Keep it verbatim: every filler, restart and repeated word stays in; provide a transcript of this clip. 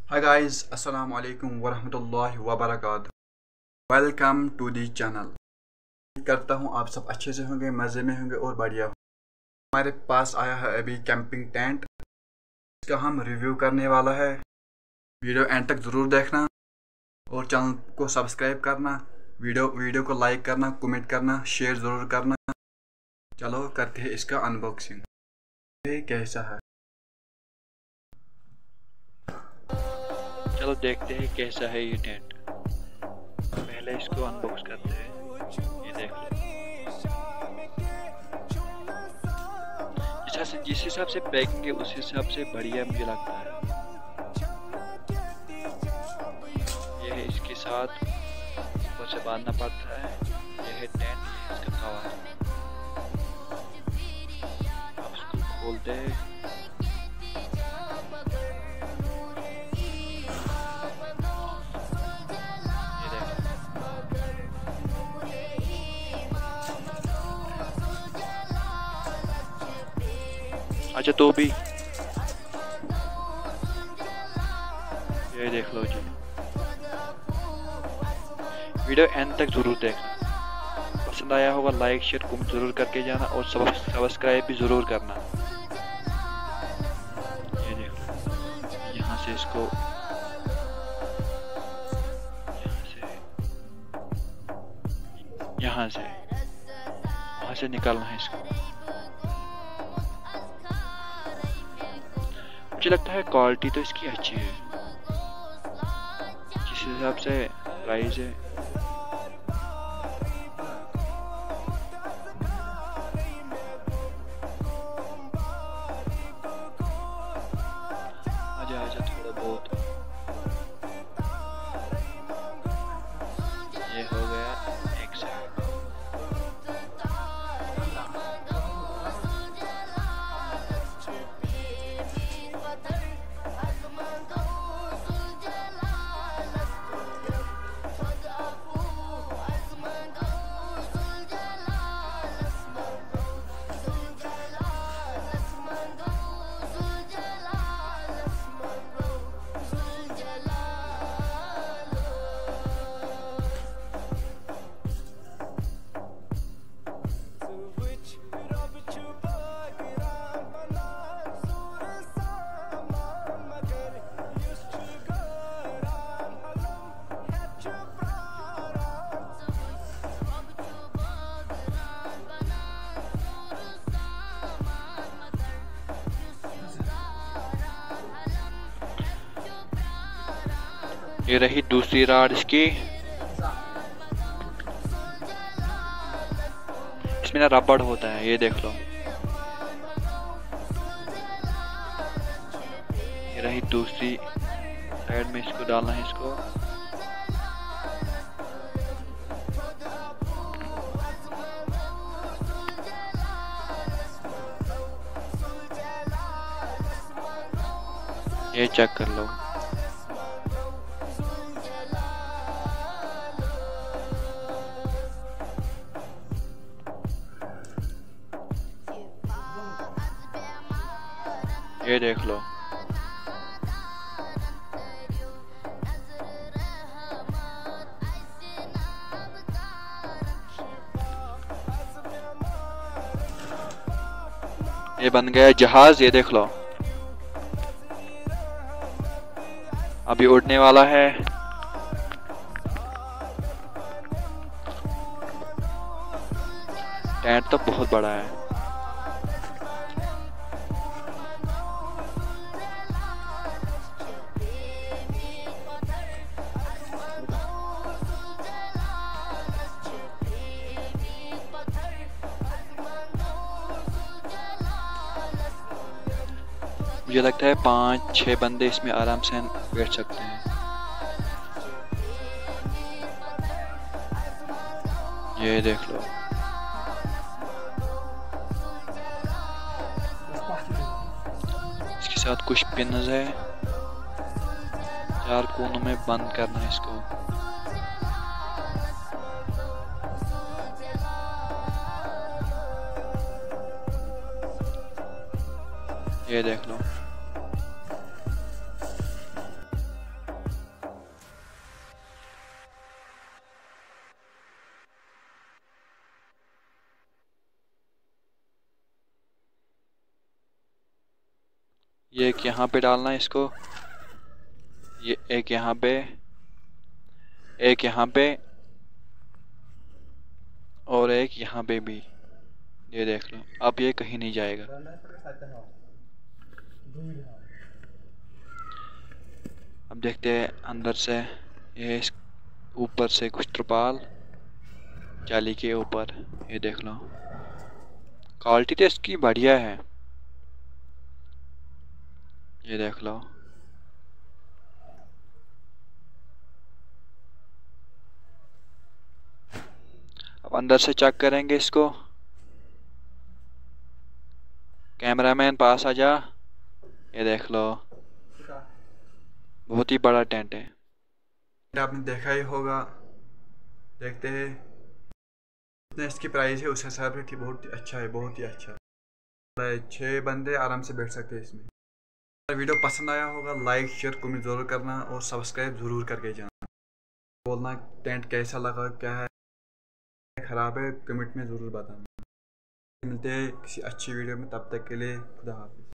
Hi guys, Assalamu alaikum warahmatullahi wabarakatuh. Welcome to the channel. करता हूँ आप सब अच्छे से होंगे, मज़े में होंगे और बढ़िया। हमारे पास आया है अभी कैंपिंग टेंट, इसका हम रिव्यू करने वाला है। वीडियो एंड तक ज़रूर देखना और चैनल को सब्सक्राइब करना, वीडियो वीडियो को लाइक करना, कमेंट करना, शेयर ज़रूर करना। चलो करते हैं इसका अनबॉक्सिंग। ये कैसा है, चलो देखते हैं कैसा है ये टेंट। पहले इसको अनबॉक्स करते हैं। ये देख लो, जिस हिसाब जिस हिसाब से पैकिंग है उस हिसाब से बढ़िया मुझे लगता है। ये है इसके साथ ऊपर से बांधना पड़ता है। ये है टेंट, ये इसका कवर। अब इसको खोलते हैं। अच्छा तो भी ये देख लो जी, वीडियो एंड तक जरूर देखना। पसंद आया होगा लाइक शेयर कमेंट जरूर करके जाना और सब्सक्राइब भी जरूर करना। ये देख लो, यहाँ से इसको यहाँ से यहाँ से वहाँ से निकालना है इसको। मुझे लगता है क्वालिटी तो इसकी अच्छी है, जिस हिसाब से प्राइस है। आजा आजा थोड़ा बहुत। ये हो गया एक साइड। ये रही दूसरी राड इसकी। इसमें ना रबड़ होता है, ये देख लो। ये रही दूसरी साइड में, इसको डालना है इसको। ये चेक कर लो। ये देख लो, ये बन गया जहाज। ये देख लो, अभी उड़ने वाला है। टेंट तो बहुत बड़ा है। मुझे लगता है पाँच छः बंदे इसमें आराम से बैठ सकते हैं। ये देख लो, इसके साथ कुछ पिन्स है, चार कोनों में बंद करना है इसको। ये देख लो, ये एक यहाँ पे डालना है इसको, ये एक यहाँ पे, एक यहाँ पे और एक यहाँ पे भी। ये देख लो, अब ये कहीं नहीं जाएगा। अब देखते हैं अंदर से, ये ऊपर से कुछ त्रिपाल जाली के ऊपर, ये देख लो क्वालिटी तो इसकी बढ़िया है, ये देख लो। अब अंदर से चेक करेंगे इसको। कैमरामैन पास आ जा। ये देख लो, बहुत ही बड़ा टेंट है। आपने देखा ही होगा, देखते हैं जितने इसकी प्राइस है उस हिसाब से बहुत ही अच्छा है, बहुत ही अच्छा है। छः बंदे आराम से बैठ सकते हैं इसमें। अगर वीडियो पसंद आया होगा लाइक शेयर कमेंट ज़रूर करना और सब्सक्राइब ज़रूर करके जाना। बोलना टेंट कैसा लगा, क्या है ख़राब है, कमेंट में ज़रूर बताना। मिलते हैं किसी अच्छी वीडियो में, तब तक के लिए खुदा हाफिज़।